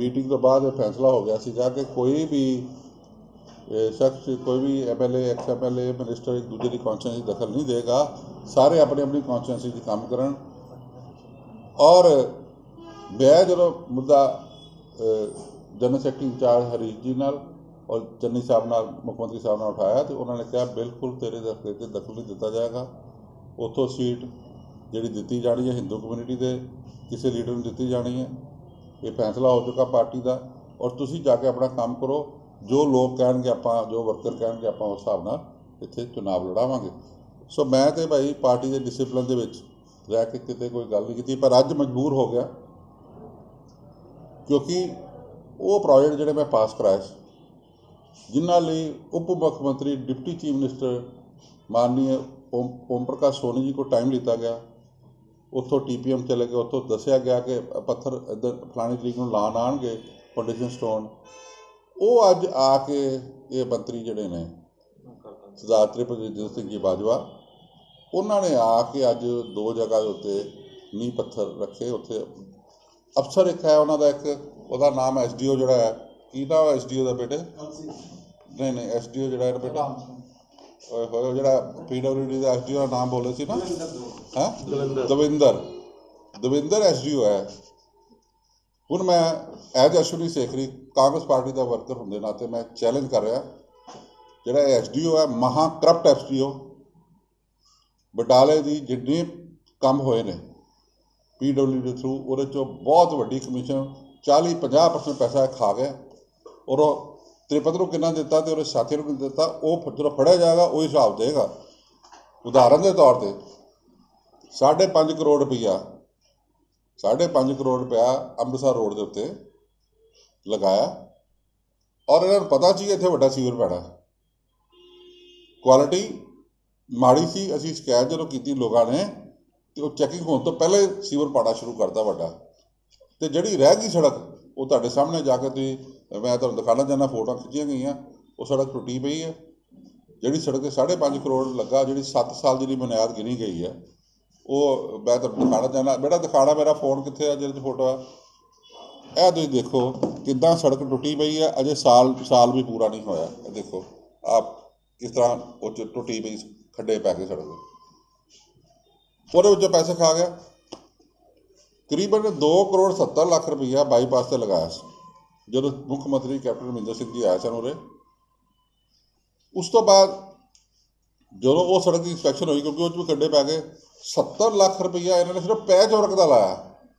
Meeting तो बाद फैसला हो गया सीगा कि कोई भी शख्स, कोई भी MLA, ex-MLA, मिनिस्टर एक दूसरे की कॉन्स्टिट्यूंसी दखल नहीं देगा। सारे अपनी अपनी कॉन्स्टिट्यूंसी काम करन। और मैं जो मुद्दा general secretary incharge Harish ji नाल और चन्नी साहब नाल, मुख्यमंत्री साहब नाल उठाया तो उन्होंने कहा बिल्कुल तेरे दखल से दखल नहीं दिता जाएगा। उतों सीट जी दी जानी है हिंदू कम्यूनिटी के किसी लीडर में दी जानी है। ये फैसला हो चुका पार्टी का। और तुसीं जाके अपना काम करो, जो लोग कहेंगे आप, जो वर्कर कहेंगे आप उस हिसाब नाल इत्थे चुनाव लड़ावांगे। सो मैं तो भाई पार्टी के डिसिपलिन दे विच रह के किते कोई गल नहीं की, पर अज मजबूर हो गया क्योंकि वो प्रोजेक्ट जिहड़े मैं पास कराए जिन्हां लई उप मुख्यमंत्री डिप्टी चीफ मिनिस्टर माननीय ओम प्रकाश सोनी जी को टाइम लिता गया। उत्थों TPM चले गए, उत्थों दसिया गया कि पत्थर इधर फलानी तरीक नूं लाण आउणगे फाउंडेशन स्टोन। वो अज आके ये मंत्री जिहड़े ने सरदार त्रिभुवन सिंह जी बाजवा, उन्होंने आके अज 2 जगह के उत्ते नींह पत्थर रखे। उत्थे अफसर एक है उन्होंने, एक उहदा नाम SDO जिहड़ा है, की नाम SDO का बेटे, नहीं SDO जिहड़ा है बेटा जिहड़ा PWD का SDO का नाम बोले सी ना, है दविंदर SDO है। हुण मैं एज अश्विनी सेखरी कांग्रेस पार्टी का वर्कर होंदे नाते मैं चैलेंज कर रहा, जिहड़ा SDO है महा करप्ट SDO, बटाले की जिन्ने काम होए ने PWD थ्रू उहदे चों बहुत वड्डी कमीशन 40-50% पैसा खा गया। और त्रिपत नूं किन्ना दिता तो साथियों को दिता, वो जो फड़िया जाएगा वही हिसाब देगा। उदाहरण के तौर पर 5.5 करोड़ रुपया 5.5 करोड़ रुपया अमृतसर रोड के उत्ते लगाया। और इन्होंने पता सी इत्थे वड्डा सीवर पैना, क्वालिटी माड़ी सी। असीं शिकायत जो की लोगों ने तो चैकिंग होने तो पहले सीवर पाना शुरू करता वड्डा, तो जिहड़ी रह गई सड़क वो तुहाडे सामने जाके मैं तुहानूं दिखाना चाहना, फोटो खिंचियां गई, वो सड़क टुटी पई है। जिहड़ी सड़क 5.5 करोड़ लगा, जिहड़ी 7 साल की बुनियाद गिनी गई है, वो मैं तुहानूं दिखाना चाहना। बेटा दिखाना, मेरा फोन कित्थे है जिहदे फोटो है, यह तुसीं देखो किद्दां सड़क टुटी पई है, अजे साल भी पूरा नहीं होया। देखो आप किस तरह टुटी पई खड्डे पै गए सड़क, ਉਹਦੇ ਵਿੱਚੋਂ पैसे खा गया। करीबन 2.70 करोड़ रुपया बाईपास से लगाया जो मुख्यमंत्री कैप्टन अमरिंदर सिंह जी आए सन उरे। उस तो बाद जो वो सड़क की इंस्पैक्शन हुई, क्योंकि उस खड्डे पै गए, 70 लाख रुपया इन्होंने सिर्फ पैच वर्क का लाया।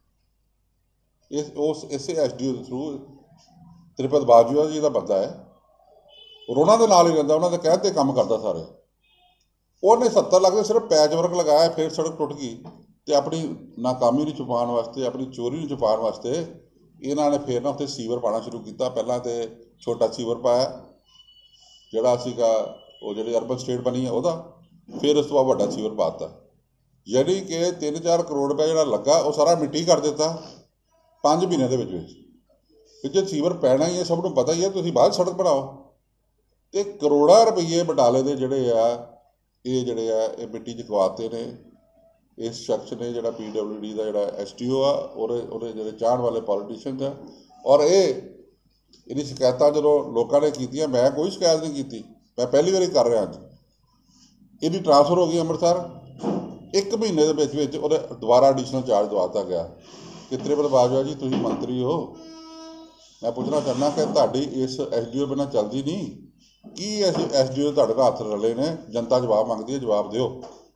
इस SDO के थ्रू त्रिपत बाजवा जी का बंदा है, और उन्होंने नाल ही रहता, उन्होंने कहते काम करता सारे। उन्हें 70 लाख सिर्फ पैच वर्क लगाया, फिर सड़क टुट गई। तो अपनी नाकामी नहीं छुपाने वास्ते, अपनी चोरी नहीं छुपाने वास्ते इन्होंने फिर ना उत्थे सीवर पाना शुरू किया। पहला तो छोटा सीवर पाया जिहड़ा सीगा वो जिहड़ी अर्बन स्टेट बनी है वह, फिर उस तो बाद वड्डा सीवर पाता, यानी कि 3-4 करोड़ रुपया जिहड़ा लगा वो सारा मिट्टी कर दिता 5 महीने के विच। जो सीवर पैना ही है, सब नूं पता ही है, तुसीं बाद सड़क बनाओ। तो करोड़ां रुपये बटाले दे जिहड़े आ ये जिहड़े आ ये मिट्टी च गवाते ने इस शख्स ने, जिहड़ा PWD का जिहड़ा SDO आ और जिहड़े चाहण वाले पॉलीटिशियन है। और ये इहदी शिकायतां जो लोगों ने कीतियां, मैं कोई शिकायत नहीं की, मैं पहली बारी कर रहा। अज इहदी ट्रांसफर हो गई अमृतसर, 1 महीने के विच उहदे दोबारा एडिशनल चार्ज दवाता गया कि त्रिपत बाजवा जी तुसीं मंत्री हो। मैं पूछना चाहना कि तुहाडी इस SDO बिना चलदी नहीं की SDO तुहाडे नाल हत्थ रले ने? जनता जवाब मंगती है, जवाब दिओ।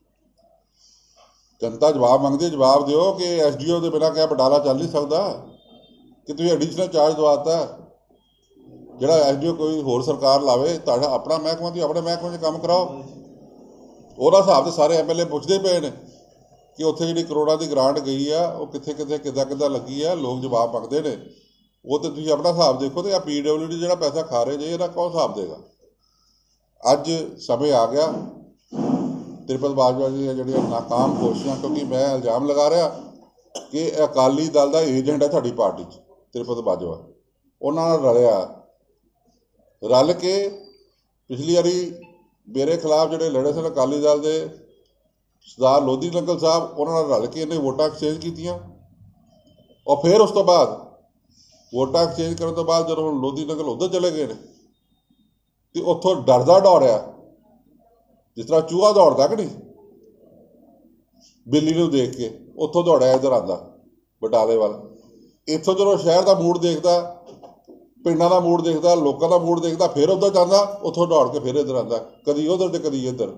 जनता जवाब मंगती है, जवाब दिओ कि SDO के बिना क्या बटाला चल नहीं सकता, कि तुसीं एडिशनल चार्ज दवाता। जिहड़ा SDO कोई होर सरकार लावे, तुहाडा अपना महकमा, तुसीं अपने महकमे 'च काम कराओ। ਉਹਦਾ ਹਿਸਾਬ तो सारे MLA पुछते पे ने कि उत्थे जिहड़ी करोड़ां की ग्रांट गई है वो कित्थे कित्थे किद्दां लगी है, लोग जवाब मंगते हैं। वो तो तुसीं अपना हिसाब देखो। तो PWD जिहड़ा पैसा खा रहे जे, इहदा कौन हिसाब देगा? अज समय आ गया, त्रिपत बाजवा जी जिहड़ियां नाकाम कोशिशां, क्योंकि मैं इल्जाम लगा रहा कि अकाली दल का एजेंट है साडी पार्टी त्रिपत बाजवा, उन्होंने रलिया रल के पिछली बारी मेरे खिलाफ जोड़े लड़े सन अकाली दल के सरदार लोधी लंगल साहब, उन्होंने रल के इन्हें वोटां एक्सचेंज कीतियां। और फिर उस तो बाद ਵੋਟਾਂ ਐਕਸਚੇਂਜ ਕਰਨ ਤੋਂ ਬਾਅਦ ਜਦੋਂ ਹੁਣ ਲੋਧੀ ਨਗਰ ਉੱਧਰ ਚਲੇ ਗਏ ਨੇ ਤੇ ਉੱਥੋਂ ਡਰਦਾ ਦੌੜਿਆ, ਜਿਸ ਤਰ੍ਹਾਂ ਚੂਹਾ ਦੌੜਦਾ ਕਿ ਨਹੀਂ ਬਿੱਲੀ ਨੂੰ ਦੇਖ ਕੇ, ਉੱਥੋਂ ਦੌੜਿਆ ਇੱਧਰ ਆਉਂਦਾ ਬਟਾਲੇ ਵੱਲ। ਇੱਥੋਂ ਜਦੋਂ ਸ਼ਹਿਰ ਦਾ ਮੂਡ ਦੇਖਦਾ, ਪਿੰਡਾਂ ਦਾ ਮੂਡ ਦੇਖਦਾ, ਲੋਕਾਂ ਦਾ ਮੂਡ ਦੇਖਦਾ, ਫਿਰ ਉੱਧਰ ਜਾਂਦਾ, ਉੱਥੋਂ ਦੌੜ ਕੇ ਫਿਰ ਇੱਧਰ ਆਉਂਦਾ, ਕਦੀ ਉੱਧਰ ਤੇ ਕਦੀ ਇੱਧਰ।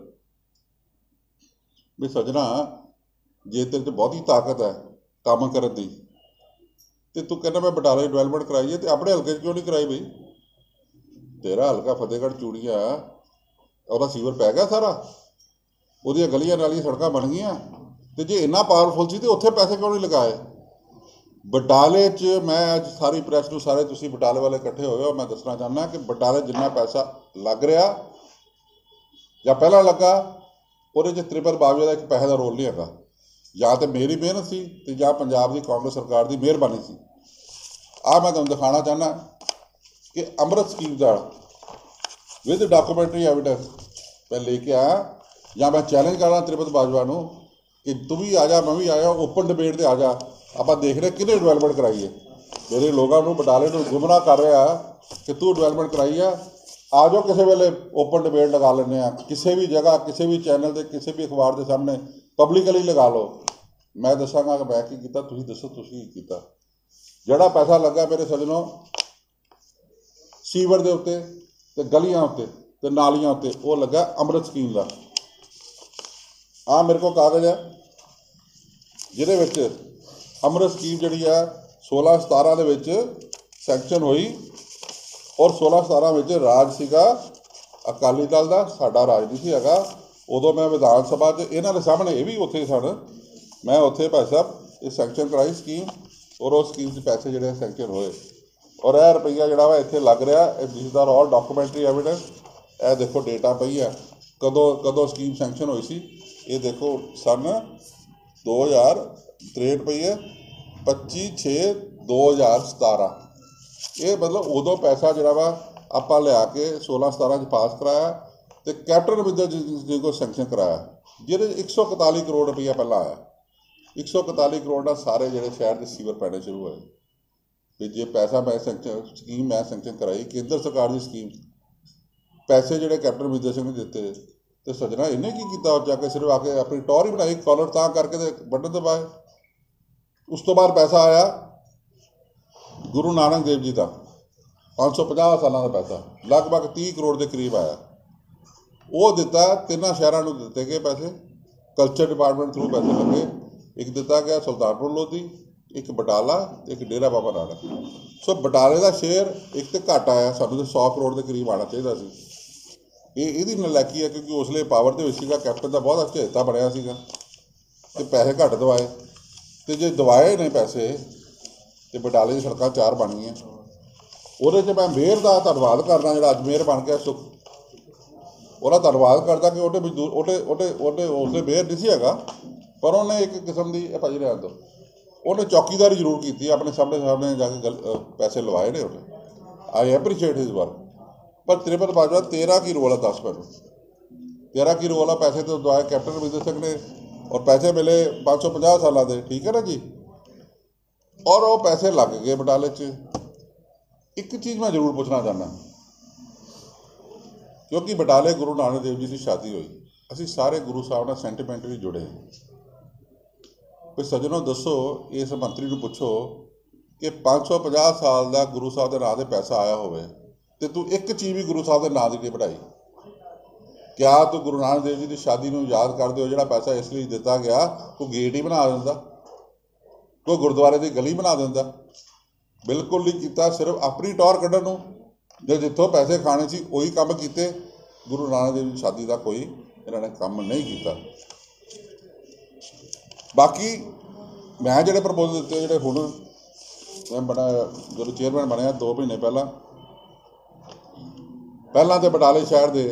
ਵੀ ਸੱਜਣਾ, ਜੇ ਤੇਰੇ 'ਚ ਬਹੁਤੀ ਤਾਕਤ ਹੈ ਕੰਮ ਕਰਨ ਦੀ ਤੇ ਤੂੰ ਕਹਿੰਦਾ ਮੈਂ ਬਟਾਲੇ ਡਿਵੈਲਪਮੈਂਟ ਕਰਾਈ ਹੈ, ਤੇ ਆਪਣੇ ਹਲਕੇ 'ਚ ਕਿਉਂ ਨਹੀਂ ਕਰਾਈ ਬਈ? ਤੇਰਾ ਹਲਕਾ ਫਤਿਹਗੜ੍ਹ ਚੂੜੀਆਂ, ਉਹਦਾ ਸੀਵਰ ਪੈ ਗਿਆ ਸਾਰਾ, ਉਹਦੀਆਂ ਗਲੀਆਂ ਨਾਲੀਆਂ ਸੜਕਾਂ ਬਣ ਗਈਆਂ, ਤੇ ਜੇ ਇੰਨਾ ਪਾਵਰਫੁਲ ਸੀ ਤੇ ਉੱਥੇ ਪੈਸੇ ਕਿਉਂ ਨਹੀਂ ਲਗਾਏ? ਬਟਾਲੇ 'ਚ ਮੈਂ ਅੱਜ ਸਾਰੀ ਪ੍ਰੈਸ ਨੂੰ, ਸਾਰੇ ਤੁਸੀਂ ਬਟਾਲੇ ਵਾਲੇ ਇਕੱਠੇ ਹੋਏ ਹੋ, ਮੈਂ ਦੱਸਣਾ ਚਾਹੁੰਦਾ ਕਿ ਬਟਾਲੇ ਜਿੰਨਾ ਪੈਸਾ ਲੱਗ ਰਿਹਾ ਜਾਂ ਪਹਿਲਾਂ ਲੱਗਾ, ਉਹਦੇ 'ਚ ਤ੍ਰਿਪਤ ਬਾਜਵਾ ਦਾ ਇੱਕ ਪੈਸੇ ਦਾ ਰੋਲ ਨਹੀਂ ਹੈਗਾ। ਜਾਂ ਤਾਂ ਮੇਰੀ ਮਿਹਨਤ ਸੀ ਤੇ ਜਾਂ ਪੰਜਾਬ ਦੀ ਕਾਂਗਰਸ ਸਰਕਾਰ ਦੀ ਮਿਹਰਬਾਨੀ ਸੀ। ਆਹ ਮੈਂ ਤੁਹਾਨੂੰ ਦਿਖਾਉਣਾ ਚਾਹੁੰਦਾ ਕਿ ਅੰਮ੍ਰਿਤ ਸਕੀਮ ਦਾ ਵਿਦ ਡਾਕੂਮੈਂਟਰੀ ਐਵੀਡੈਂਸ ਮੈਂ ਲੈ ਕੇ ਆਇਆ, ਜਾਂ ਮੈਂ ਚੈਲੰਜ ਕਰਦਾ ਤ੍ਰਿਪਤ ਬਾਜਵਾ ਨੂੰ ਕਿ ਤੂੰ ਵੀ ਆ ਜਾ, ਮੈਂ ਵੀ ਆਇਆ, ਓਪਨ ਡਿਬੇਟ 'ਤੇ ਆ ਜਾ, ਆਪਾਂ ਦੇਖ ਰਹੇ ਕਿਹਨੇ ਡਿਵੈਲਪਮੈਂਟ ਕਰਾਈ ਹੈ। ਮੇਰੇ ਲੋਕਾਂ ਨੂੰ ਬਟਾਲੇ ਨੂੰ ਗੁੰਮਰਾਹ ਕਰ ਰਿਹਾ ਕਿ ਤੂੰ ਡਿਵੈਲਪਮੈਂਟ ਕਰਾਈ ਆ ਜਾਓ, ਕਿਸੇ ਵੇਲੇ ਓਪਨ ਡਿਬੇਟ ਲਗਾ ਲੈਂਦੇ ਹਾਂ, ਕਿਸੇ ਵੀ ਜਗ੍ਹਾ, ਕਿਸੇ ਵੀ ਚੈਨਲ 'ਤੇ, ਕਿਸੇ ਵੀ ਅਖਬਾਰ ਦੇ ਸਾਹਮਣੇ ਪਬਲਿਕਲੀ ਲਗਾ ਲਓ। ਮੈਂ ਦੱਸਾਂਗਾ ਕਿ ਮੈਂ ਕੀ ਕੀਤਾ, ਤੁਸੀਂ ਦੱਸੋ ਤੁਸੀਂ ਕੀ ਕੀਤਾ। ਜਿਹੜਾ ਪੈਸਾ ਲੱਗਾ ਮੇਰੇ ਸੱਜਣੋ ਸੀਵਰ ਦੇ ਉੱਤੇ ਤੇ ਗਲੀਆਂ ਉੱਤੇ ਤੇ ਨਾਲੀਆਂ ਉੱਤੇ, ਉਹ ਲੱਗਾ ਅੰਮ੍ਰਿਤ ਸਕੀਮ ਦਾ। ਆਹ ਮੇਰੇ ਕੋਲ ਕਾਗਜ਼ ਹੈ ਜਿਹਦੇ ਵਿੱਚ ਅੰਮ੍ਰਿਤ ਸਕੀਮ ਜਿਹੜੀ ਹੈ 16-17 ਦੇ ਵਿੱਚ ਸੈਂਕਸ਼ਨ ਹੋਈ, ਔਰ 16-17 ਵਿੱਚ ਰਾਜ ਸੀਗਾ ਅਕਾਲੀ ਦਲ ਦਾ, ਸਾਡਾ ਰਾਜ ਨਹੀਂ ਸੀ ਹੈਗਾ। ਉਦੋਂ ਮੈਂ ਵਿਧਾਨ ਸਭਾ 'ਚ ਇਹਨਾਂ ਦੇ ਸਾਹਮਣੇ, ਇਹ ਵੀ ਉੱਥੇ ਸਨ, ਮੈਂ ਉੱਥੇ ਭਾਈ ਸਾਹਿਬ ਇਹ ਸੈਂਕਸ਼ਨ ਕਰਾਈ ਸਕੀਮ, ਔਰ ਉਹ ਸਕੀਮ 'ਚ ਪੈਸੇ ਜਿਹੜੇ ਸੈਂਕਸ਼ਨ ਹੋਏ, ਔਰ ਇਹ ਰੁਪਈਆ ਜਿਹੜਾ ਵਾ ਇੱਥੇ ਲੱਗ ਰਿਹਾ। ਦਿਸ ਦਾ ਆਲ ਡਾਕੂਮੈਂਟਰੀ ਐਵੀਡੈਂਸ। ਇਹ ਦੇਖੋ ਡੇਟਾ ਪਈ ਹੈ, ਕਦੋਂ ਸਕੀਮ ਸੈਂਕਸ਼ਨ ਹੋਈ ਸੀ। ਇਹ ਦੇਖੋ ਸਨ 2063 ਪਈ ਹੈ, 25/6/2017। ਇਹ ਮਤਲਬ ਉਦੋਂ ਪੈਸਾ ਜਿਹੜਾ ਵਾ ਆਪਾਂ ਲਿਆ ਕੇ 16-17 'ਚ ਪਾਸ ਕਰਾਇਆ, ਤੇ ਕੈਪਟਨ ਅਮਰਿੰਦਰ ਜੀ ਕੋਲ ਸੈਂਕਸ਼ਨ ਕਰਾਇਆ, ਜਿਹਦੇ 'ਚ 141 ਕਰੋੜ ਰੁਪਈਆ ਪਹਿਲਾਂ ਆਇਆ। 141 ਕਰੋੜ ਨਾਲ ਸਾਰੇ ਜਿਹੜੇ ਸ਼ਹਿਰ ਦੇ ਸੀਵਰ ਪੈਣੇ ਸ਼ੁਰੂ ਹੋਏ। ਵੀ ਜੇ ਪੈਸਾ ਮੈਂ ਸੈਂਕਸ਼ਨ ਕਰਾਈ, ਕੇਂਦਰ ਸਰਕਾਰ ਦੀ ਸਕੀਮ, ਪੈਸੇ ਜਿਹੜੇ ਕੈਪਟਨ ਅਮਰਿੰਦਰ ਸਿੰਘ ਨੇ ਦਿੱਤੇ, ਤੇ ਸੱਜਣਾ ਇਹਨੇ ਕੀ ਕੀਤਾ? ਉਹ ਜਾ ਕੇ ਸਿਰਫ ਆ ਕੇ ਆਪਣੀ ਟੌਰ ਹੀ ਬਣਾਈ, ਕਾਲਰ ਤਾਂ ਕਰਕੇ ਤੇ ਬਟਨ ਦਬਾਏ। ਉਸ ਤੋਂ ਬਾਅਦ ਪੈਸਾ ਆਇਆ ਗੁਰੂ ਨਾਨਕ ਦੇਵ ਜੀ ਦਾ 550 ਸਾਲਾਂ ਦਾ ਪੈਸਾ, ਲਗਭਗ 30 ਕਰੋੜ ਦੇ ਕਰੀਬ ਆਇਆ। ਉਹ ਦਿੱਤਾ, ਤਿੰਨਾਂ ਸ਼ਹਿਰਾਂ ਨੂੰ ਦਿੱਤੇ ਗਏ ਪੈਸੇ, ਕਲਚਰ ਡਿਪਾਰਟਮੈਂਟ ਥਰੂ ਪੈਸੇ ਲੱਗੇ। ਇੱਕ ਦਿੱਤਾ ਗਿਆ ਸੁਲਤਾਨਪੁਰ ਲੋਧੀ, ਇੱਕ ਬਟਾਲਾ, ਇੱਕ ਡੇਰਾ ਬਾਬਾ ਨਾਨਕ। ਸੋ ਬਟਾਲੇ ਦਾ ਸ਼ੇਅਰ ਇੱਕ ਤੇ ਘੱਟ ਆਇਆ, ਸਾਨੂੰ ਤਾਂ 100 ਕਰੋੜ ਦੇ ਕਰੀਬ ਆਉਣਾ ਚਾਹੀਦਾ ਸੀ। ਇਹਦੀ ਨਲਾਇਕੀ ਹੈ, ਕਿਉਂਕਿ ਉਸ ਵੇਲੇ ਪਾਵਰ ਦੇ ਵਿੱਚ ਸੀਗਾ, ਕੈਪਟਨ ਦਾ ਬਹੁਤ ਅਚੇਤਾ ਬਣਿਆ ਸੀਗਾ, ਤੇ ਪੈਸੇ ਘੱਟ ਦਵਾਏ। ਤੇ ਜੇ ਦਵਾਏ ਨੇ ਪੈਸੇ ਤੇ ਬਟਾਲੇ ਦੀ ਸੜਕਾਂ 4 ਬਣ ਗਈਆਂ। ਉਹਦੇ 'ਚ ਮੈਂ ਮੇਅਰ ਦਾ ਧੰਨਵਾਦ ਕਰਦਾ, ਜਿਹੜਾ ਅੱਜ ਮੇਅਰ ਬਣ ਗਿਆ ਸੁੱਖ, ਉਹਦਾ ਧੰਨਵਾਦ ਕਰਦਾ ਕਿ ਉਹਦੇ ਮਜ਼ਦੂਰ ਉਸਦੇ ਮੇਅਰ ਨਹੀਂ ਸੀ ਹੈਗਾ, ਪਰ ਉਹਨੇ ਇੱਕ ਕਿਸਮ ਦੀ ਭਾਜੀ ਰਹਿਣ ਦਿਓ, ਉਹਨੇ ਚੌਕੀਦਾਰੀ ਜ਼ਰੂਰ ਕੀਤੀ, ਆਪਣੇ ਸਾਹਮਣੇ ਜਾ ਕੇ ਪੈਸੇ ਲਵਾਏ ਨੇ ਉਹਨੇ। I appreciate his work. ਪਰ ਤ੍ਰਿਪਤ ਬਾਜਵਾ ਤੇਰਾ ਕੀ ਰੋਲ ਹੈ? ਦੱਸ ਮੈਨੂੰ, ਤੇਰਾ ਕੀ ਰੋਲ ਹੈ? ਪੈਸੇ ਤਾਂ ਦਵਾਏ ਕੈਪਟਨ ਅਮਰਿੰਦਰ ਸਿੰਘ ਨੇ, ਔਰ ਪੈਸੇ ਮਿਲੇ 550 ਸਾਲਾਂ ਦੇ, ਠੀਕ ਹੈ ਨਾ ਜੀ, ਔਰ ਉਹ ਪੈਸੇ ਲੱਗ ਗਏ ਬਟਾਲੇ 'ਚ। ਇੱਕ ਚੀਜ਼ ਮੈਂ ਜ਼ਰੂਰ ਪੁੱਛਣਾ ਚਾਹੁੰਦਾ, ਕਿਉਂਕਿ ਬਟਾਲੇ ਗੁਰੂ ਨਾਨਕ ਦੇਵ ਜੀ ਦੀ ਸ਼ਾਦੀ ਹੋਈ, ਅਸੀਂ ਸਾਰੇ ਗੁਰੂ ਸਾਹਿਬ ਨਾਲ ਸੈਂਟੀਮੈਂਟਲੀ ਜੁੜੇ। ਕੋਈ ਸੱਜਣੋ ਦੱਸੋ, ਇਸ ਮੰਤਰੀ ਨੂੰ ਪੁੱਛੋ ਕਿ 550 ਸਾਲ ਦਾ ਗੁਰੂ ਸਾਹਿਬ ਦੇ ਨਾਂ 'ਤੇ ਪੈਸਾ ਆਇਆ ਹੋਵੇ, ਤੇ ਤੂੰ ਇੱਕ ਚੀਜ਼ ਵੀ ਗੁਰੂ ਸਾਹਿਬ ਦੇ ਨਾਂ ਦੀ ਨਹੀਂ ਬਣਾਈ। ਕਿਆ ਤੂੰ ਗੁਰੂ ਨਾਨਕ ਦੇਵ ਜੀ ਦੀ ਸ਼ਾਦੀ ਨੂੰ ਯਾਦ ਕਰਦੇ ਹੋ? ਜਿਹੜਾ ਪੈਸਾ ਇਸ ਲਈ ਦਿੱਤਾ ਗਿਆ, ਤੂੰ ਗੇਟ ਹੀ ਬਣਾ ਦਿੰਦਾ, ਕੋਈ ਗੁਰਦੁਆਰੇ ਦੀ ਗਲੀ ਬਣਾ ਦਿੰਦਾ। ਬਿਲਕੁਲ ਨਹੀਂ ਕੀਤਾ, ਸਿਰਫ ਆਪਣੀ ਟੌਰ ਕੱਢਣ ਨੂੰ। ਜੇ ਜਿੱਥੋਂ ਪੈਸੇ ਖਾਣੇ ਸੀ ਉਹੀ ਕੰਮ ਕੀਤੇ। ਗੁਰੂ ਨਾਨਕ ਦੇਵ ਜੀ ਸ਼ਾਦੀ ਦਾ ਕੋਈ ਇਹਨਾਂ ਨੇ ਕੰਮ ਨਹੀਂ ਕੀਤਾ। ਬਾਕੀ ਮੈਂ ਜਿਹੜੇ ਪ੍ਰਪੋਜ਼ਲ ਦਿੱਤੇ, ਜਿਹੜੇ ਹੁਣ ਮੈਂ ਜਦੋਂ ਚੇਅਰਮੈਨ ਬਣਿਆ 2 ਮਹੀਨੇ ਪਹਿਲਾਂ ਤਾਂ ਬਟਾਲੇ ਸ਼ਹਿਰ ਦੇ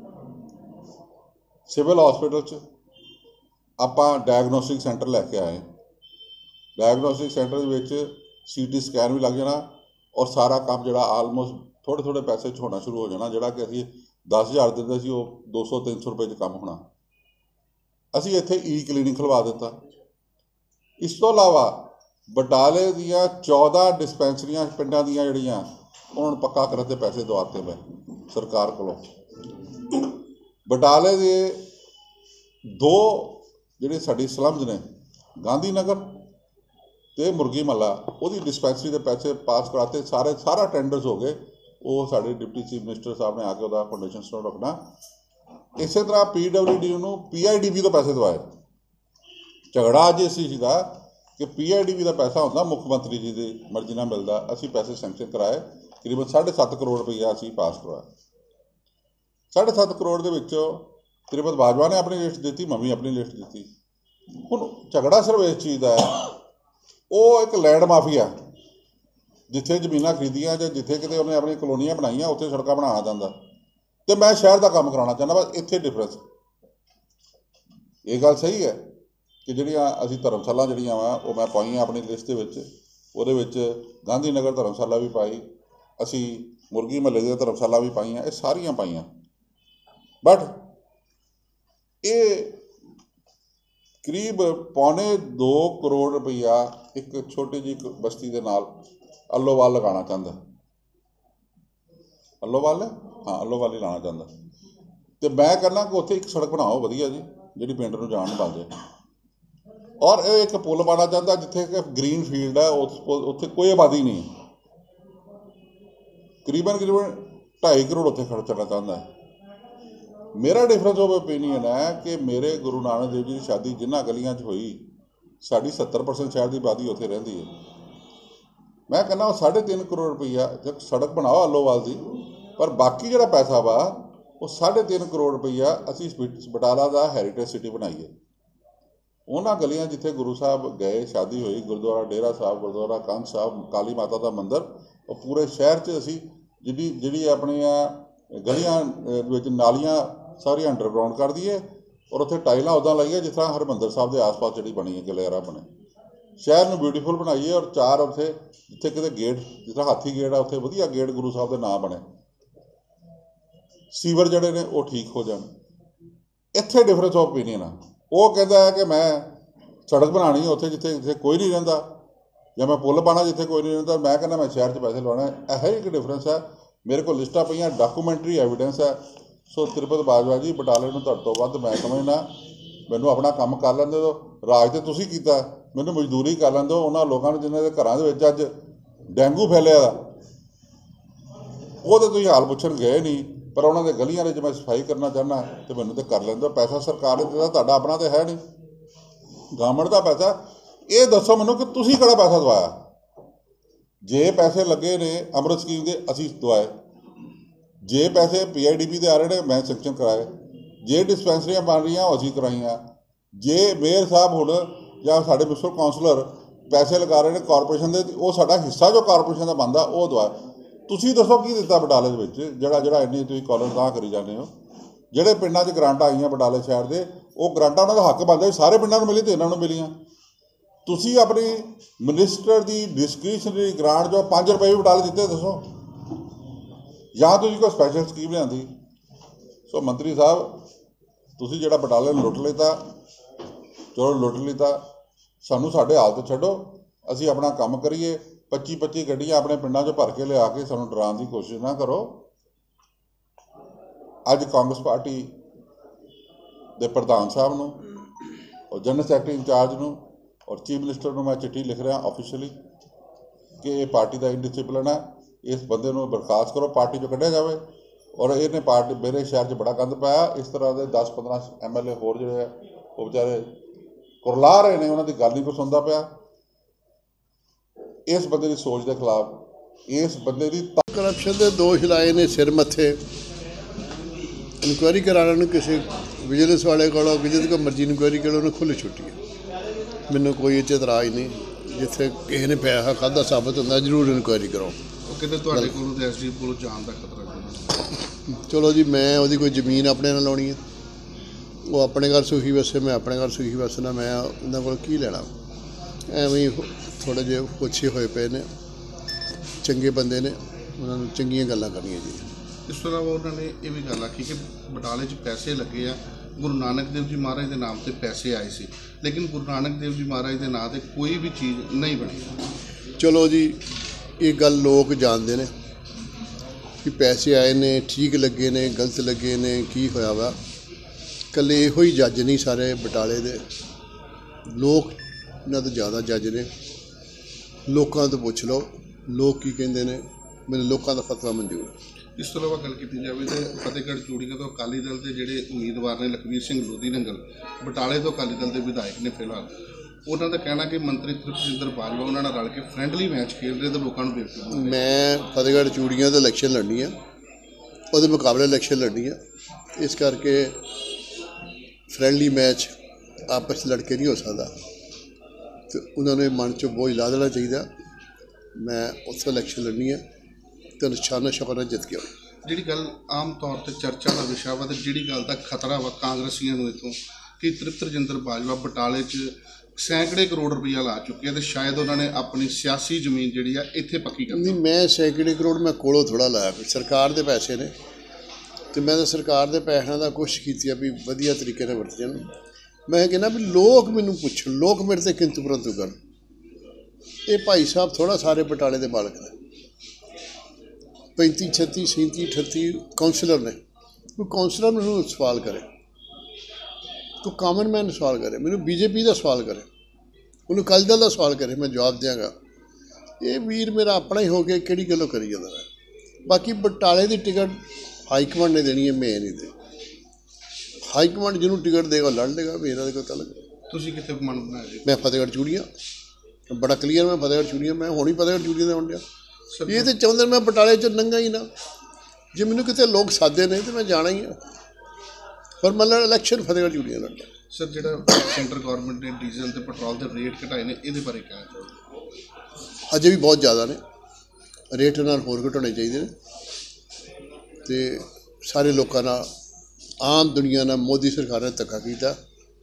ਸਿਵਲ ਹਸਪੀਟਲ 'ਚ ਆਪਾਂ ਡਾਇਗਨੋਸਟਿਕ ਸੈਂਟਰ ਲੈ ਕੇ ਆਏ। ਡਾਇਗਨੋਸਟਿਕ ਸੈਂਟਰ ਦੇ ਵਿੱਚ CT ਸਕੈਨ ਵੀ ਲੱਗ ਜਾਣਾ, ਔਰ ਸਾਰਾ ਕੰਮ ਜਿਹੜਾ ਆਲਮੋਸਟ ਥੋੜ੍ਹੇ ਪੈਸੇ 'ਚ ਹੋਣਾ ਸ਼ੁਰੂ ਹੋ ਜਾਣਾ। ਜਿਹੜਾ ਕਿ ਅਸੀਂ 10,000 ਦਿੰਦੇ ਸੀ, ਉਹ 200-300 ਰੁਪਏ 'ਚ ਕੰਮ ਹੋਣਾ। ਅਸੀਂ ਇੱਥੇ ਕਲੀਨਿਕ ਖੁਲਵਾ ਦਿੱਤਾ। ਇਸ ਤੋਂ ਇਲਾਵਾ ਬਟਾਲੇ ਦੀਆਂ 14 ਡਿਸਪੈਂਸਰੀਆਂ ਪਿੰਡਾਂ ਦੀਆਂ ਜਿਹੜੀਆਂ ਉਹਨਾਂ ਨੂੰ ਪੱਕਾ ਕਰਨ ਦੇ ਪੈਸੇ ਦਵਾਤੇ ਮੈਂ ਸਰਕਾਰ ਕੋਲੋਂ। ਬਟਾਲੇ ਦੇ 2 ਜਿਹੜੇ ਸਾਡੀ ਸਲਮਜ਼ ਨੇ, ਗਾਂਧੀ ਨਗਰ ਤੇ ਮੁਰਗੀ ਮੱਲਾ, ਉਹਦੀ ਡਿਸਪੈਂਸਰੀ ਦੇ ਪੈਸੇ ਪਾਸ ਕਰਾਤੇ ਸਾਰਾ ਟੈਂਡਰਸ ਹੋ ਗਏ। ਉਹ ਸਾਡੇ ਡਿਪਟੀ ਚੀਫ ਮਿਨਿਸਟਰ ਸਾਹਿਬ ਨੇ ਆ ਕੇ ਉਹਦਾ ਫਾਊਂਡੇਸ਼ਨ ਸਟੋਨ ਰੱਖਣਾ। ਇਸੇ ਤਰ੍ਹਾਂ PWD ਨੂੰ PIDB ਤੋਂ ਪੈਸੇ ਦਵਾਏ। ਝਗੜਾ ਅੱਜ ਇਸ ਚੀਜ਼ ਦਾ ਕਿ PIDB ਦਾ ਪੈਸਾ ਹੁੰਦਾ ਮੁੱਖ ਮੰਤਰੀ ਜੀ ਦੀ ਮਰਜ਼ੀ ਨਾਲ ਮਿਲਦਾ। ਅਸੀਂ ਪੈਸੇ ਸੈਂਕਸ਼ਨ ਕਰਾਏ, ਤਕਰੀਬਨ 7.5 ਕਰੋੜ ਰੁਪਈਆ ਅਸੀਂ ਪਾਸ ਕਰਵਾਇਆ। 7.5 ਕਰੋੜ ਦੇ ਵਿੱਚੋਂ ਤ੍ਰਿਪਤ ਬਾਜਵਾ ਨੇ ਆਪਣੀ ਲਿਸਟ ਦਿੱਤੀ, ਮੈਂ ਵੀ ਆਪਣੀ ਲਿਸਟ ਦਿੱਤੀ। ਹੁਣ ਝਗੜਾ ਸਿਰਫ ਇਸ ਚੀਜ਼ ਦਾ ਹੈ, ਉਹ ਇੱਕ ਲੈਂਡ ਮਾਫੀਆ, ਜਿੱਥੇ ਜ਼ਮੀਨਾਂ ਖਰੀਦੀਆਂ ਜਾਂ ਜਿੱਥੇ ਕਿਤੇ ਉਹਨੇ ਆਪਣੀ ਕਲੋਨੀਆਂ ਬਣਾਈਆਂ ਉੱਥੇ ਸੜਕਾਂ ਬਣਾਉਣਾ ਚਾਹੁੰਦਾ, ਅਤੇ ਮੈਂ ਸ਼ਹਿਰ ਦਾ ਕੰਮ ਕਰਾਉਣਾ ਚਾਹੁੰਦਾ। ਬਸ ਇੱਥੇ ਡਿਫਰੈਂਸ। ਇਹ ਗੱਲ ਸਹੀ ਹੈ ਕਿ ਜਿਹੜੀਆਂ ਅਸੀਂ ਧਰਮਸ਼ਾਲਾ ਜਿਹੜੀਆਂ ਵਾ ਉਹ ਮੈਂ ਪਾਈਆਂ ਆਪਣੀ ਲਿਸਟ ਦੇ ਵਿੱਚ। ਉਹਦੇ ਵਿੱਚ ਗਾਂਧੀ ਨਗਰ ਧਰਮਸ਼ਾਲਾ ਵੀ ਪਾਈ, ਅਸੀਂ ਮੁਰਗੀ ਮਹੱਲੇ ਦੀਆਂ ਧਰਮਸ਼ਾਲਾ ਵੀ ਪਾਈਆਂ, ਇਹ ਸਾਰੀਆਂ ਪਾਈਆਂ। ਬਟ ਇਹ ਕਰੀਬ 2.25 ਕਰੋੜ ਰੁਪਈਆ ਇੱਕ ਛੋਟੀ ਜਿਹੀ ਬਸਤੀ ਦੇ ਨਾਲ ਅੱਲੋਵਾਲ ਲਗਾਉਣਾ ਚਾਹੁੰਦਾ। ਅੱਲੋਵਾਲ ਹਾਂ, ਅੱਲੋਵਾਲ ਹੀ ਲਾਉਣਾ ਚਾਹੁੰਦਾ। ਅਤੇ ਮੈਂ ਕਹਿੰਦਾ ਕਿ ਉੱਥੇ ਇੱਕ ਸੜਕ ਬਣਾਓ ਵਧੀਆ ਜੀ, ਜਿਹੜੀ ਪਿੰਡ ਨੂੰ ਜਾਣ ਨੂੰ ਬਣ ਜਾਏ। ਔਰ ਇਹ ਇੱਕ ਪੁਲ ਪਾਉਣਾ ਚਾਹੁੰਦਾ ਜਿੱਥੇ ਕਿ ਗ੍ਰੀਨ ਫੀਲਡ ਹੈ, ਉੱਥੇ ਕੋਈ ਆਬਾਦੀ ਨਹੀਂ ਹੈ। ਤਕਰੀਬਨ 2.5 ਕਰੋੜ ਉੱਥੇ ਖਰਚਣਾ ਚਾਹੁੰਦਾ ਹੈ। ਮੇਰਾ ਡਿਫਰੈਂਸ ਆਫ ਓਪੀਨੀਅਨ ਹੈ ਕਿ ਮੇਰੇ ਗੁਰੂ ਨਾਨਕ ਦੇਵ ਜੀ ਦੀ ਸ਼ਾਦੀ ਜਿਨ੍ਹਾਂ ਗਲੀਆਂ 'ਚ ਹੋਈ, ਸਾਡੀ 70% ਸ਼ਹਿਰ ਦੀ ਆਬਾਦੀ ਉੱਥੇ ਰਹਿੰਦੀ ਹੈ। ਮੈਂ ਕਹਿੰਦਾ ਉਹ 3.5 ਕਰੋੜ ਰੁਪਈਆ ਜਦ ਸੜਕ ਬਣਾਓ ਅੱਲੋਵਾਲ ਦੀ, ਪਰ ਬਾਕੀ ਜਿਹੜਾ ਪੈਸਾ ਵਾ ਉਹ 3.5 ਕਰੋੜ ਰੁਪਈਆ ਅਸੀਂ ਬਟਾਲਾ ਦਾ ਹੈਰੀਟੇਜ ਸਿਟੀ ਬਣਾਈਏ। ਉਹਨਾਂ ਗਲੀਆਂ ਜਿੱਥੇ ਗੁਰੂ ਸਾਹਿਬ ਗਏ, ਸ਼ਾਦੀ ਹੋਈ, ਗੁਰਦੁਆਰਾ ਡੇਰਾ ਸਾਹਿਬ, ਗੁਰਦੁਆਰਾ ਕੰਧ ਸਾਹਿਬ, ਕਾਲੀ ਮਾਤਾ ਦਾ ਮੰਦਿਰ, ਉਹ ਪੂਰੇ ਸ਼ਹਿਰ 'ਚ ਅਸੀਂ ਜਿਹੜੀ ਆਪਣੀਆਂ ਗਲੀਆਂ ਵਿੱਚ ਨਾਲੀਆਂ ਸਾਰੀਆਂ ਅੰਡਰਗਰਾਊਂਡ ਕਰ ਦਈਏ, ਔਰ ਉੱਥੇ ਟਾਈਲਾਂ ਉੱਦਾਂ ਲਾਈਏ ਜਿਸ ਤਰ੍ਹਾਂ ਹਰਿਮੰਦਰ ਸਾਹਿਬ ਦੇ ਆਸ-ਪਾਸ ਜਿਹੜੀ ਬਣੀ ਹੈ ਗਲਿਆਰਾ ਬਣੇ। ਸ਼ਹਿਰ ਨੂੰ ਬਿਊਟੀਫੁਲ ਬਣਾਈਏ, ਔਰ 4 ਉੱਥੇ ਜਿੱਥੇ ਕਿਤੇ ਗੇਟ, ਜਿਸ ਤਰ੍ਹਾਂ ਹਾਥੀ ਗੇਟ ਆ, ਉੱਥੇ ਵਧੀਆ ਗੇਟ ਗੁਰੂ ਸਾਹਿਬ ਦੇ ਨਾਂ ਬਣੇ। ਸੀਵਰ ਜਿਹੜੇ ਨੇ ਉਹ ਠੀਕ ਹੋ ਜਾਣ। ਇੱਥੇ ਡਿਫਰੈਂਸ ਆਫ ਓਪੀਨੀਅਨ ਆ। ਉਹ ਕਹਿੰਦਾ ਹੈ ਕਿ ਮੈਂ ਸੜਕ ਬਣਾਉਣੀ ਉੱਥੇ ਜਿੱਥੇ ਕੋਈ ਨਹੀਂ ਰਹਿੰਦਾ, ਜਾਂ ਮੈਂ ਪੁੱਲ ਪਾਉਣਾ ਜਿੱਥੇ ਕੋਈ ਨਹੀਂ ਰਹਿੰਦਾ। ਮੈਂ ਕਹਿੰਦਾ ਮੈਂ ਸ਼ਹਿਰ 'ਚ ਪੈਸੇ ਲਵਾਉਣਾ। ਇਹੋ ਇੱਕ ਡਿਫਰੈਂਸ ਹੈ। ਮੇਰੇ ਕੋਲ ਲਿਸਟਾਂ ਪਈਆਂ, ਡਾਕੂਮੈਂਟਰੀ ਐਵੀਡੈਂਸ ਹੈ। ਸੋ ਤ੍ਰਿਪਤ ਬਾਜਵਾ ਜੀ, ਬਟਾਲੇ ਨੂੰ ਤੁਹਾਡੇ ਤੋਂ ਵੱਧ ਮੈਂ ਸਮਝਦਾ। ਮੈਨੂੰ ਆਪਣਾ ਕੰਮ ਕਰ ਲੈਂਦੇ ਦਿਓ। ਰਾਜ ਤਾਂ ਤੁਸੀਂ ਕੀਤਾ, ਮੈਨੂੰ ਮਜ਼ਦੂਰੀ ਕਰ ਲੈਂਦੇ ਹੋ। ਉਹਨਾਂ ਲੋਕਾਂ ਨੂੰ ਜਿਨ੍ਹਾਂ ਦੇ ਘਰਾਂ ਦੇ ਵਿੱਚ ਅੱਜ ਡੇਂਗੂ ਫੈਲਿਆ ਦਾ, ਉਹਦੇ ਤੁਸੀਂ ਹਾਲ ਪੁੱਛਣ ਗਏ ਨਹੀਂ, ਪਰ ਉਹਨਾਂ ਦੇ ਗਲੀਆਂ ਦੇ 'ਚ ਮੈਂ ਸਫਾਈ ਕਰਨਾ ਚਾਹੁੰਦਾ ਅਤੇ ਮੈਨੂੰ ਤਾਂ ਕਰ ਲੈਂਦੇ। ਪੈਸਾ ਸਰਕਾਰ ਨੇ ਦਿੱਤਾ, ਤੁਹਾਡਾ ਆਪਣਾ ਤਾਂ ਹੈ ਨਹੀਂ, ਗਵਰਨਮੈਂਟ ਦਾ ਪੈਸਾ। ਇਹ ਦੱਸੋ ਮੈਨੂੰ ਕਿ ਤੁਸੀਂ ਕਿਹੜਾ ਪੈਸਾ ਦਵਾਇਆ। ਜੇ ਪੈਸੇ ਲੱਗੇ ਨੇ ਅੰਮ੍ਰਿਤ ਸਕੀਮ ਦੇ, ਅਸੀਂ ਦਵਾਏ। ਜੇ ਪੈਸੇ PIDB ਦੇ ਆ ਰਹੇ ਨੇ, ਮੈਂ ਸੈਂਕਸ਼ਨ ਕਰਾਏ। ਜੇ ਡਿਸਪੈਂਸਰੀਆਂ ਬਣ ਰਹੀਆਂ, ਉਹ ਅਸੀਂ ਕਰਾਈਆਂ। ਜੇ ਮੇਅਰ ਸਾਹਿਬ ਹੁਣ ਜਾਂ ਸਾਡੇ ਮਿਊਨਿਸਪਲ ਕਾਉਂਸਲਰ ਪੈਸੇ ਲਗਾ ਰਹੇ ਨੇ ਕਾਰਪੋਰੇਸ਼ਨ ਦੇ, ਉਹ ਸਾਡਾ ਹਿੱਸਾ ਜੋ ਕਾਰਪੋਰੇਸ਼ਨ ਦਾ ਬਣਦਾ ਉਹ ਦਵਾਇਆ। ਤੁਸੀਂ ਦੱਸੋ ਕੀ ਦਿੱਤਾ ਬਟਾਲੇ ਦੇ ਵਿੱਚ, ਜਿਹੜਾ ਇੰਨੀ ਤੁਸੀਂ ਕਾਲਰ ਤਾਂ ਕਰੀ ਜਾਂਦੇ ਹੋ। ਜਿਹੜੇ ਪਿੰਡਾਂ 'ਚ ਗਰਾਂਟਾਂ ਆਈਆਂ ਬਟਾਲੇ ਸ਼ਹਿਰ ਦੇ, ਉਹ ਗਰਾਂਟਾਂ ਉਹਨਾਂ ਦਾ ਹੱਕ ਬਣਦਾ ਸਾਰੇ ਪਿੰਡਾਂ ਨੂੰ ਮਿਲੀ ਅਤੇ ਇਹਨਾਂ ਨੂੰ ਮਿਲੀਆਂ। ਤੁਸੀਂ ਆਪਣੀ ਮਿਨਿਸਟਰ ਦੀ ਡਿਸਕ੍ਰਿਸ਼ਨਰੀ ਗਰਾਂਟ ਜੋ 5 ਰੁਪਏ ਵੀ ਬਟਾਲੇ ਦਿੱਤੇ, ਦੱਸੋ। ਜਾਂ ਤੁਸੀਂ ਕੋਈ ਸਪੈਸ਼ਲ ਸਕੀਮ ਲਿਆਂਦੀ। ਸੋ ਮੰਤਰੀ ਸਾਹਿਬ, ਤੁਸੀਂ ਜਿਹੜਾ ਬਟਾਲੇ ਨੂੰ ਲੁੱਟ ਲਿੱਤਾ, ਚਲੋ ਲੁੱਟ ਲਿੱਤਾ, ਸਾਨੂੰ ਸਾਡੇ ਹਾਲ 'ਤੇ ਛੱਡੋ। ਅਸੀਂ ਆਪਣਾ ਕੰਮ ਕਰੀਏ। 25 ਗੱਡੀਆਂ ਆਪਣੇ ਪਿੰਡਾਂ 'ਚੋਂ ਭਰ ਕੇ ਲਿਆ ਕੇ ਸਾਨੂੰ ਡਰਾਉਣ ਦੀ ਕੋਸ਼ਿਸ਼ ਨਾ ਕਰੋ। ਅੱਜ ਕਾਂਗਰਸ ਪਾਰਟੀ ਦੇ ਪ੍ਰਧਾਨ ਸਾਹਿਬ ਨੂੰ, ਔਰ ਜਨਰਲ ਸੈਕਟਰੀ ਇੰਚਾਰਜ ਨੂੰ, ਔਰ ਚੀਫ ਮਿਨਿਸਟਰ ਨੂੰ ਮੈਂ ਚਿੱਠੀ ਲਿਖ ਰਿਹਾ ਆਫੀਸ਼ੀਅਲੀ ਕਿ ਇਹ ਪਾਰਟੀ ਦਾ ਇਨਡਿਸਿਪਲਿਨ ਹੈ। ਇਸ ਬੰਦੇ ਨੂੰ ਬਰਖਾਸਤ ਕਰੋ, ਪਾਰਟੀ 'ਚੋਂ ਕੱਢਿਆ ਜਾਵੇ। ਔਰ ਇਹਨੇ ਪਾਰਟੀ ਮੇਰੇ ਸ਼ਹਿਰ 'ਚ ਬੜਾ ਗੰਦ ਪਾਇਆ। ਇਸ ਤਰ੍ਹਾਂ ਦੇ 10-15 MLA ਹੋਰ ਜਿਹੜੇ ਆ ਉਹ ਵਿਚਾਰੇ ਕੁਰਲਾ ਰਹੇ ਨੇ, ਉਹਨਾਂ ਦੀ ਗੱਲ ਨਹੀਂ ਕੋਈ ਸੁਣਦਾ ਪਿਆ। ਇਸ ਬੰਦੇ ਦੀ ਸੋਚ ਦੇ ਖਿਲਾਫ, ਇਸ ਬੰਦੇ ਦੀ ਕਰਪਸ਼ਨ ਦੇ ਦੋਸ਼ ਲਾਏ ਨੇ ਸਿਰ ਮੱਥੇ। ਇਨਕੁਆਇਰੀ ਕਰਾਉਣ ਨੂੰ ਕਿਸੇ ਵਿਜੀਲੈਂਸ ਵਾਲੇ ਕੋਲੋਂ, ਜਿਹਦੇ ਕੋਲ ਮਰਜ਼ੀ ਇਨਕੁਆਇਰੀ ਕਰੋ, ਉਹਨੂੰ ਖੁੱਲ੍ਹ ਛੁੱਟੀ ਹੈ। ਮੈਨੂੰ ਕੋਈ ਇਹ 'ਚ ਇਤਰਾਜ਼ ਨਹੀਂ। ਜਿੱਥੇ ਕਿਸੇ ਨੇ ਪੈਸਾ ਖਾਧਾ ਸਾਬਤ ਹੁੰਦਾ, ਜ਼ਰੂਰ ਇਨਕੁਆਇਰੀ ਕਰੋ। ਉਹ ਕਿਤੇ ਤੁਹਾਡੇ ਕੋਲ ਤੇ ਐਸਡੀ ਕੋਲ ਜਾਣ ਦਾ ਖਤਰਾ। ਚਲੋ ਜੀ, ਮੈਂ ਉਹਦੀ ਕੋਈ ਜ਼ਮੀਨ ਆਪਣੇ ਨਾਲ ਲਾਉਣੀ ਹੈ, ਉਹ ਆਪਣੇ ਘਰ ਸੁਖੀ ਵਸੇ, ਮੈਂ ਆਪਣੇ ਘਰ ਸੁਖੀ ਵਸਣਾ। ਮੈਂ ਉਹਨਾਂ ਕੋਲ ਕੀ ਲੈਣਾ। ਐਵੇਂ ਥੋੜ੍ਹੇ ਜਿਹੇ ਪੁੱਛੇ ਹੋਏ ਪਏ ਨੇ, ਚੰਗੇ ਬੰਦੇ ਨੇ, ਉਹਨਾਂ ਨੂੰ ਚੰਗੀਆਂ ਗੱਲਾਂ ਕਰਨੀਆਂ ਜੀ। ਇਸ ਤੋਂ ਇਲਾਵਾ ਉਹਨਾਂ ਨੇ ਇਹ ਵੀ ਗੱਲ ਆਖੀ ਕਿ ਬਟਾਲੇ 'ਚ ਪੈਸੇ ਲੱਗੇ ਆ, ਗੁਰੂ ਨਾਨਕ ਦੇਵ ਜੀ ਮਹਾਰਾਜ ਦੇ ਨਾਮ ਤੇ ਪੈਸੇ ਆਏ ਸੀ, ਲੇਕਿਨ ਗੁਰੂ ਨਾਨਕ ਦੇਵ ਜੀ ਮਹਾਰਾਜ ਦੇ ਨਾਂ ਤੇ ਕੋਈ ਵੀ ਚੀਜ਼ ਨਹੀਂ ਬਣੀ। ਚਲੋ ਜੀ, ਇਹ ਗੱਲ ਲੋਕ ਜਾਣਦੇ ਨੇ ਕਿ ਪੈਸੇ ਆਏ ਨੇ, ਠੀਕ ਲੱਗੇ ਨੇ, ਗਲਤ ਲੱਗੇ ਨੇ, ਕੀ ਹੋਇਆ ਵਾ। ਇਕੱਲੇ ਇਹੋ ਹੀ ਜੱਜ ਨਹੀਂ ਸਾਰੇ ਬਟਾਲੇ ਦੇ, ਲੋਕ ਇਹਨਾਂ ਤੋਂ ਜ਼ਿਆਦਾ ਜੱਜ ਨੇ। ਲੋਕਾਂ ਤੋਂ ਪੁੱਛ ਲਓ ਲੋਕ ਕੀ ਕਹਿੰਦੇ ਨੇ, ਮੈਨੂੰ ਲੋਕਾਂ ਦਾ ਫਤਵਾ ਮਨਜ਼ੂਰ ਹੈ। ਇਸ ਤੋਂ ਇਲਾਵਾ ਗੱਲ ਕੀਤੀ ਜਾਵੇ ਤਾਂ ਫਤਿਹਗੜ੍ਹ ਚੂੜੀਆਂ ਤੋਂ ਅਕਾਲੀ ਦਲ ਦੇ ਜਿਹੜੇ ਉਮੀਦਵਾਰ ਨੇ ਲਖਵੀਰ ਸਿੰਘ ਲੋਧੀ ਨੰਗਲ, ਬਟਾਲੇ ਤੋਂ ਅਕਾਲੀ ਦਲ ਦੇ ਵਿਧਾਇਕ ਨੇ ਫਿਲਹਾਲ, ਉਹਨਾਂ ਦਾ ਕਹਿਣਾ ਕਿ ਮੰਤਰੀ ਤ੍ਰਿਪਤਜਿੰਦਰ ਬਾਜਵਾ ਉਹਨਾਂ ਨਾਲ ਰਲ ਕੇ ਫਰੈਂਡਲੀ ਮੈਚ ਖੇਡ ਰਹੇ ਤੇ ਲੋਕਾਂ ਨੂੰ ਬੇਵਕੂਫ ਬਣਾ ਰਹੇ। ਮੈਂ ਫਤਿਹਗੜ੍ਹ ਚੂੜੀਆਂ ਤੋਂ ਇਲੈਕਸ਼ਨ ਲੜਨੀ ਆ, ਉਹਦੇ ਮੁਕਾਬਲੇ ਇਲੈਕਸ਼ਨ ਲੜਨੀ ਆ, ਇਸ ਕਰਕੇ ਫਰੈਂਡਲੀ ਮੈਚ ਆਪਸ 'ਚ ਲੜ ਕੇ ਨਹੀਂ ਹੋ ਸਕਦਾ ਤੇ ਉਹਨਾਂ ਨੂੰ ਇਹ ਮਨ 'ਚੋਂ ਬੋਝ ਲਾ ਦੇਣਾ ਚਾਹੀਦਾ। ਮੈਂ ਉੱਥੋਂ ਇਲੈਕਸ਼ਨ ਲੜਨੀ ਆ ਤੇ ਨਿਸ਼ਾਨਾ ਸ਼ੁਕਰ ਨਾਲ ਜਿੱਤ ਕੇ ਆਉਣਾ। ਜਿਹੜੀ ਗੱਲ ਆਮ ਤੌਰ ਤੇ ਚਰਚਾ ਦਾ ਵਿਸ਼ਾ ਵਾ ਤੇ ਜਿਹੜੀ ਗੱਲ ਦਾ ਖਤਰਾ ਵਾ ਕਾਂਗਰਸੀਆਂ ਨੂੰ ਇੱਥੋਂ ਕਿ ਤ੍ਰਿਪਤਜਿੰਦਰ ਬਾਜਵਾ ਬਟਾਲੇ 'ਚ ਸੈਂਕੜੇ ਕਰੋੜ ਰੁਪਈਆ ਲਾ ਚੁੱਕੇ ਆ ਤੇ ਸ਼ਾਇਦ ਉਹਨਾਂ ਨੇ ਆਪਣੀ ਸਿਆਸੀ ਜ਼ਮੀਨ ਜਿਹੜੀ ਆ ਇੱਥੇ ਪੱਕੀ ਕਰਨੀ। ਨਹੀਂ, ਮੈਂ ਸੈਂਕੜੇ ਕਰੋੜ ਮੈਂ ਕੋਲੋਂ ਥੋੜ੍ਹਾ ਲਾਇਆ, ਵੀ ਸਰਕਾਰ ਦੇ ਪੈਸੇ ਨੇ ਤੇ ਮੈਂ ਤਾਂ ਸਰਕਾਰ ਦੇ ਪੈਸਿਆਂ ਦਾ ਕੋਸ਼ਿਸ਼ ਕੀਤੀ ਆ ਵੀ ਵਧੀਆ ਤਰੀਕੇ ਨਾਲ ਵਰਤ ਜਾਣ। ਮੈਂ ਕਹਿੰਦਾ ਵੀ ਲੋਕ ਮੈਨੂੰ ਪੁੱਛਣ, ਲੋਕ ਮੇਰੇ ਤੇ ਕਿੰਤੂ ਪਰੰਤੂ ਕਰਨ। ਇਹ ਭਾਈ ਸਾਹਿਬ ਥੋੜ੍ਹਾ ਸਾਰੇ ਬਟਾਲੇ ਦੇ ਮਾਲਕ ਨੇ, 35 36 37 38 ਕਾਉਂਸਲਰ ਨੇ। ਕੋਈ ਕਾਉਂਸਲਰ ਮੈਨੂੰ ਸਵਾਲ ਕਰੇ, ਕੋਈ ਕਾਮਨ ਮੈਨ ਸਵਾਲ ਕਰੇ, ਮੈਨੂੰ ਬੀਜੇਪੀ ਦਾ ਸਵਾਲ ਕਰੇ, ਉਹਨੂੰ ਅਕਾਲੀ ਦਲ ਦਾ ਸਵਾਲ ਕਰੇ, ਮੈਂ ਜਵਾਬ ਦਿਆਂਗਾ। ਇਹ ਵੀਰ ਮੇਰਾ ਆਪਣਾ ਹੀ ਹੋ ਕੇ ਕਿਹੜੀ ਗੱਲੋਂ ਕਰੀ ਜਾਂਦਾ ਹੈ। ਬਾਕੀ ਬਟਾਲੇ ਦੀ ਟਿਕਟ ਹਾਈ ਕਮਾਂਡ ਨੇ ਦੇਣੀ ਹੈ, ਮੈਂ ਨਹੀਂ ਦੇ। ਹਾਈ ਕਮਾਂਡ ਜਿਹਨੂੰ ਟਿਕਟ ਦੇਗਾ ਲੜ ਲੇਗਾ, ਮੇਰਾ ਕੋਈ ਤਲਕ। ਤੁਸੀਂ ਕਿੱਥੇ ਮਨ ਬਣਾਇਆ ਜੀ? ਮੈਂ ਫਤਿਹਗੜ੍ਹ ਚੂੜੀਆਂ, ਬੜਾ ਕਲੀਅਰ, ਮੈਂ ਫਤਿਹਗੜ੍ਹ ਚੂੜੀਆਂ, ਮੈਂ ਹੁਣ ਹੀ ਫਤਿਹਗੜ੍ਹ ਚੂੜੀਆਂ ਦੇ ਵੰਡਿਆ। ਇਹ ਤਾਂ ਚਾਹੁੰਦੇ ਮੈਂ ਬਟਾਲੇ 'ਚ ਨੰਗਾ ਹੀ ਨਾ, ਜੇ ਮੈਨੂੰ ਕਿਤੇ ਲੋਕ ਸਾਦੇ ਨੇ ਤਾਂ ਮੈਂ ਜਾਣਾ ਹੀ ਆ, ਪਰ ਮਤਲਬ ਇਲੈਕਸ਼ਨ ਫਤਿਹਗੜ੍ਹ ਚੂੜੀਆਂ ਲੜਨਾ। ਸਰ, ਜਿਹੜਾ ਸੈਂਟਰ ਗੌਰਮੈਂਟ ਨੇ ਡੀਜ਼ਲ ਤੇ ਪੈਟਰੋਲ ਦੇ ਰੇਟ ਘਟਾਏ ਨੇ, ਇਹਦੇ ਬਾਰੇ ਕਹਿਣਾ ਚਾਹੋਗੇ? ਅਜੇ ਵੀ ਬਹੁਤ ਜ਼ਿਆਦਾ ਨੇ, ਰੇਟ ਨਾਲ ਹੋਰ ਘਟਾਉਣੇ ਚਾਹੀਦੇ ਨੇ ਤੇ ਸਾਰੇ ਲੋਕਾਂ ਨਾਲ, ਆਮ ਦੁਨੀਆ ਨਾਲ ਮੋਦੀ ਸਰਕਾਰ ਨੇ ਧੱਕਾ ਕੀਤਾ।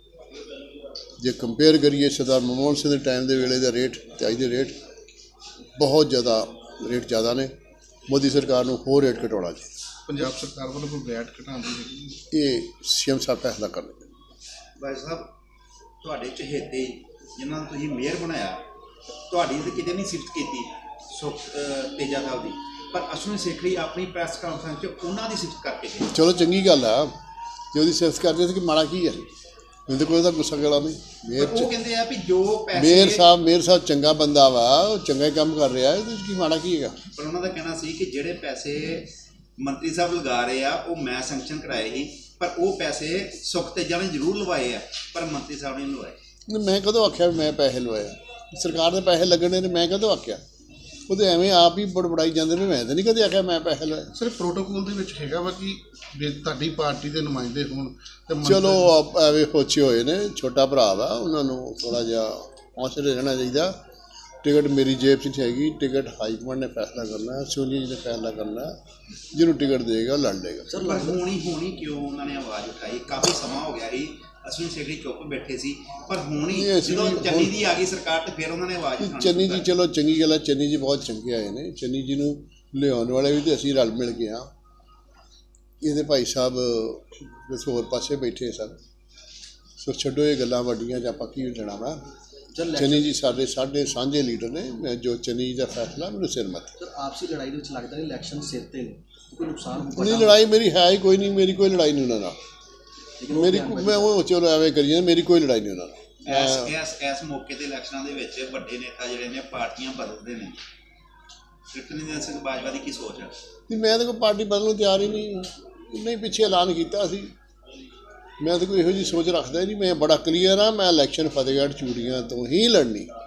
ਜੇ ਕੰਪੇਅਰ ਕਰੀਏ ਸਰਦਾਰ ਮਨਮੋਹਨ ਸਿੰਘ ਦੇ ਟਾਈਮ ਦੇ ਵੇਲੇ ਦਾ ਰੇਟ ਤੇ ਅੱਜ ਦੇ ਰੇਟ, ਬਹੁਤ ਜ਼ਿਆਦਾ ਰੇਟ ਜ਼ਿਆਦਾ ਨੇ। ਮੋਦੀ ਸਰਕਾਰ ਨੂੰ ਹੋਰ ਰੇਟ ਘਟਾਉਣਾ ਚਾਹੀਦਾ। ਪੰਜਾਬ ਸਰਕਾਰ ਵੱਲੋਂ ਕੋਈ ਵੈਟ ਘਟਾਉਣ ਦੀ ਹੈਗੀ? ਇਹ ਸੀਐਮ ਸਾਹਿਬ ਫੈਸਲਾ ਕਰਨਗੇ। ਭਾਈ ਸਾਹਿਬ, ਤੁਹਾਡੇ ਚਹੇਤੇ ਜਿਨ੍ਹਾਂ ਨੂੰ ਤੁਸੀਂ ਮੇਅਰ ਬਣਾਇਆ, ਤੁਹਾਡੀ ਤਾਂ ਕਿਤੇ ਨਹੀਂ ਸਿਫਤ ਕੀਤੀ ਸੁਖ ਤੇਜਾ ਸਾਹਿਬ ਦੀ, ਪਰ ਅਸ਼ਵਨੀ ਸੇਖੜੀ ਆਪਣੀ ਪ੍ਰੈਸ ਕਾਨਫਰੰਸ 'ਚ ਉਹਨਾਂ ਦੀ ਸਿਫਤ ਕਰਕੇ ਗਏ। ਚਲੋ ਚੰਗੀ ਗੱਲ ਆ, ਜੇ ਉਹਦੀ ਸਿਫਤ ਕਰਦੇ ਸੀ ਕਿ ਮਾੜਾ ਕੀ ਹੈ, ਮੈਨੂੰ ਤਾਂ ਕੋਈ ਉਹਦਾ ਗੁੱਸਾ ਗਲਾ ਨਹੀਂ। ਉਹ ਕਹਿੰਦੇ ਆ ਵੀ ਜੋ ਪੈਸੇ ਮੇਅਰ ਸਾਹਿਬ ਚੰਗਾ ਬੰਦਾ ਵਾ, ਉਹ ਚੰਗਾ ਹੀ ਕੰਮ ਕਰ ਰਿਹਾ, ਇਹਦੇ 'ਚ ਕੀ ਮਾੜਾ ਕੀ ਹੈਗਾ। ਪਰ ਉਹਨਾਂ ਦਾ ਕਹਿਣਾ ਸੀ ਕਿ ਜਿਹੜੇ ਪੈਸੇ ਮੰਤਰੀ ਸਾਹਿਬ ਲਗਾ ਰਹੇ ਆ ਉਹ ਮੈਂ ਸੈਂਕਸ਼ਨ ਕਰਾਏ ਸੀ, ਪਰ ਉਹ ਪੈਸੇ ਸੁਖ ਤੇਜਾ ਨੇ ਜ਼ਰੂਰ ਲਵਾਏ ਆ, ਪਰ ਮੰਤਰੀ ਸਾਹਿਬ ਨੇ ਲਵਾਏ। ਮੈਂ ਕਦੋਂ ਆਖਿਆ ਵੀ ਮੈਂ ਪੈਸੇ ਲਵਾਇਆ? ਸਰਕਾਰ ਦੇ ਪੈਸੇ ਲੱਗਣੇ ਨੇ, ਮੈਂ ਕਦੋਂ ਆਖਿਆ? ਉਹਦੇ ਐਵੇਂ ਆਪ ਹੀ ਬੜਬੜਾਈ ਜਾਂਦੇ ਨੇ, ਮੈਂ ਤਾਂ ਨਹੀਂ ਕਦੇ ਆਖਿਆ ਮੈਂ ਪੈਸੇ ਲਵਾਏ। ਸਰ, ਪ੍ਰੋਟੋਕੋਲ ਦੇ ਵਿੱਚ ਹੈਗਾ ਵਾ ਕਿ ਤੁਹਾਡੀ ਪਾਰਟੀ ਦੇ ਨੁਮਾਇੰਦੇ ਹੋਣ ਤੇ ਚਲੋ ਐਵੇਂ ਹੋਚੇ ਹੋਏ ਨੇ, ਛੋਟਾ ਭਰਾ ਵਾ, ਉਹਨਾਂ ਨੂੰ ਥੋੜ੍ਹਾ ਜਿਹਾ ਹੌਸਲੇ ਰਹਿਣਾ ਚਾਹੀਦਾ। ਟਿਕਟ ਮੇਰੀ ਜੇਬ 'ਚ ਨਹੀਂ ਹੈਗੀ, ਟਿਕਟ ਹਾਈ ਕਮਾਂਡ ਨੇ ਫੈਸਲਾ ਕਰਨਾ, ਸੋਨੀਆ ਜੀ ਨੇ ਫੈਸਲਾ ਕਰਨਾ, ਜਿਹਨੂੰ ਟਿਕਟ ਦੇਗਾ ਲੜ ਲੇਗਾ। ਸਰ, ਹੋਣੀ ਕਿਉਂ ਉਹਨਾਂ ਨੇ ਆਵਾਜ਼ ਉਠਾਈ? ਕਾਫੀ ਸਮਾਂ ਹੋ ਗਿਆ ਸੀ, ਅਸ਼ਵਨੀ ਸੇਖੜੀ ਚੁੱਪ ਬੈਠੇ ਸੀ, ਪਰ ਹੁਣ ਹੀ ਜਦੋਂ ਚੰਨੀ ਦੀ ਆ ਗਈ ਸਰਕਾਰ ਤੇ ਫਿਰ ਉਹਨਾਂ ਨੇ ਆਵਾਜ਼ ਉਠਾਉਣੀ। ਚੰਨੀ ਜੀ ਚਲੋ ਚੰਗੀ ਗੱਲ ਹੈ, ਚੰਨੀ ਜੀ ਬਹੁਤ ਚੰਗੇ ਆਏ ਨੇ, ਚੰਨੀ ਜੀ ਨੂੰ ਲਿਆਉਣ ਵਾਲੇ ਵੀ ਤੇ ਅਸੀਂ ਰਲ ਮਿਲ ਗਏ ਹਾਂ। ਇਹਦੇ ਭਾਈ ਸਾਹਿਬ ਕਿਸੇ ਹੋਰ ਪਾਸੇ ਬੈਠੇ ਸਨ, ਸੋ ਛੱਡੋ ਇਹ ਗੱਲਾਂ ਵੱਡੀਆਂ, ਜਾਂ ਆਪਾਂ ਕੀ ਲੈਣਾ ਵਾ। ਚੰਨੀ ਜੀ ਸਾਡੇ ਸਾਂਝੇ ਲੀਡਰ ਨੇ, ਮੈਂ ਜੋ ਚੰਨੀ ਜੀ ਦਾ ਫੈਸਲਾ ਮੈਨੂੰ ਸਿਰ ਮੱਤ। ਸਰ, ਆਪਸੀ ਲੜਾਈ ਦੇ ਵਿੱਚ ਲੱਗਦਾ ਨਹੀਂ ਇਲੈਕਸ਼ਨ ਸਿਰ ਤੇ ਨੇ, ਕੋਈ ਨੁਕਸਾਨ ਨਹੀਂ, ਲੜਾਈ ਮੇਰੀ ਹੈ ਹੀ ਕੋਈ ਨਹੀਂ, ਮੇਰੀ ਕੋਈ ਲੜਾਈ ਨਹੀਂ ਉਹਨਾਂ ਨਾਲ, ਮੈਂ ਉਹ ਚਲੋ ਐਵੇਂ ਕਰੀ ਜਾਂਦਾ, ਮੇਰੀ ਕੋਈ ਲੜਾਈ ਨਹੀਂ ਉਹਨਾਂ ਨਾਲ। ਇਸ ਮੌਕੇ ਤੇ ਇਲੈਕਸ਼ਨਾਂ ਦੇ ਵਿੱਚ ਵੱਡੇ ਨੇਤਾ ਜਿਹੜੇ ਨੇ ਪਾਰਟੀਆਂ ਬਦਲਦੇ ਨੇ, ਤ੍ਰਿਪਤਜਿੰਦਰ ਸਿੰਘ ਬਾਜਵਾ ਦੀ ਕੀ ਸੋਚ ਹੈ? ਨਹੀਂ, ਮੈਂ ਤਾਂ ਕੋਈ ਪਾਰਟੀ ਬਦਲਣ ਨੂੰ ਤਿਆਰ ਹੀ ਨਹੀਂ, ਪਿੱਛੇ ਐਲਾਨ ਕੀਤਾ ਸੀ। ਮੈਂ ਤਾਂ ਕੋਈ ਇਹੋ ਜਿਹੀ ਸੋਚ ਰੱਖਦਾ ਹੀ ਨਹੀਂ, ਮੈਂ ਬੜਾ ਕਲੀਅਰ ਹਾਂ, ਮੈਂ ਇਲੈਕਸ਼ਨ ਫਤਿਹਗੜ੍ਹ ਚੂੜੀਆਂ ਤੋਂ ਹੀ ਲੜਨੀ।